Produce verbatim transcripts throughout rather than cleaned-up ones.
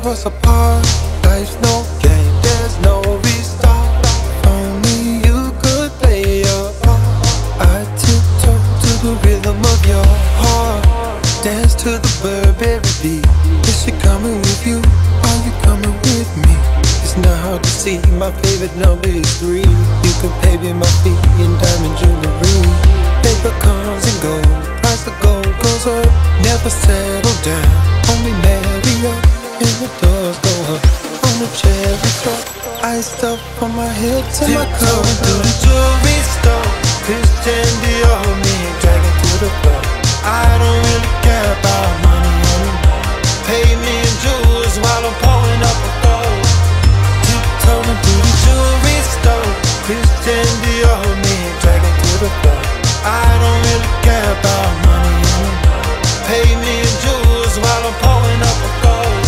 us apart. Life's no game, there's no restart. Only you could play your part. I tiptoe to the rhythm of your heart. Dance to the Burberry beat. Is she coming with you? Are you coming with me? It's not hard to see, my favorite number is three. You can pay me my feet in diamond jewelry. Paper comes and goes, price of gold goes up. Never settle down, only marry up. And the doors go up on the cherry top. Iced up from my head to my toe. To the jewelry store, Christian Dior, me and dragging to the floor. I don't really care about money anymore. Pay me in jewels while I'm pulling up a gold. Tiptoeing through the jewelry store, Christian Dior, me and dragging to the floor. I don't really care about money anymore. Pay me in jewels while I'm pulling up a gold.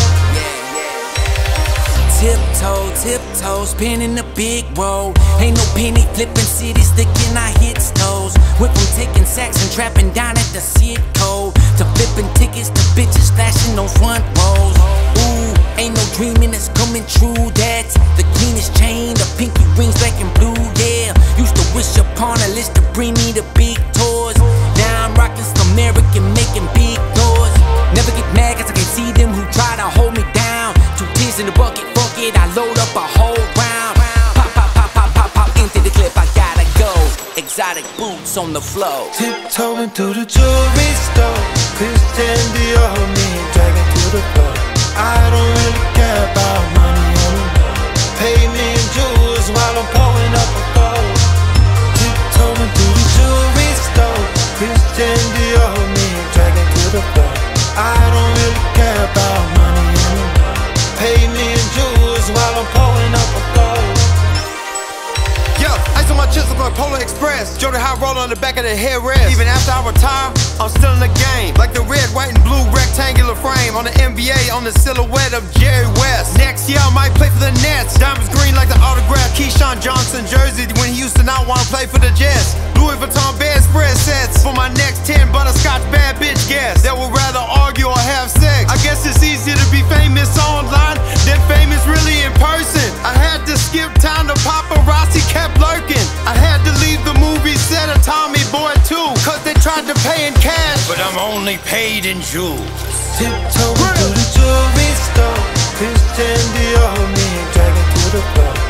Tiptoe, tiptoe, spinning the big roll. Ain't no penny flipping, city sticking our hits toes. Went from taking sacks and trapping down at the Citco to flipping tickets to bitches flashing those front rows. Ooh, ain't no dreaming that's coming true. That's the cleanest chain, the pinky rings black and blue. Yeah, used to wish upon a list to bring me the big tours. Now I'm rocking some American, making big noise. Never get mad cause I can see them who try to hold me down. Two tears in the bucket, fuck it, I load up a whole round. Pop, pop, pop, pop, pop, pop, into the clip, I gotta go. Exotic boots on the floor. Tiptoeing through the jewelry store, Christian Dior, me and dragging to the floor. I don't really care about money anymore. Pay me in jewels while I'm pulling up a gold. Tiptoeing through the jewelry store, Christian Dior, me and dragging to the floor. I don't really care about money anymore. Pay me in jewels while I'm pulling up a gold. Yo, ice on my chest like a Polar Express. Jordan high roller on the back of the headrest. Even after I retire, I'm still in the game. Like the red, white, and blue rectangular frame on the N B A on the silhouette of Jerry West. Next year I might play for the Nets. Diamonds green like the autographed Keyshawn Johnson jersey when he used to not want to play for the Jets. Louis Vuitton bedspread sets for my next ten butterscotch bad bitch guests that would rather argue or have sex. I guess it's easier to be famous online than famous really in person. I had to skip town, the paparazzi kept lurking. I had to leave the movie set of Tommy Boy too, cause they tried to pay in cash, but I'm only paid in jewels. Tiptoeing through the jewelry store, Christian Dior, me and dragging to the floor.